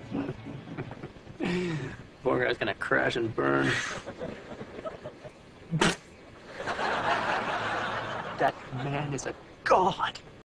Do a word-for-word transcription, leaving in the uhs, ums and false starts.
Poor guy's gonna crash and burn. That man is a god.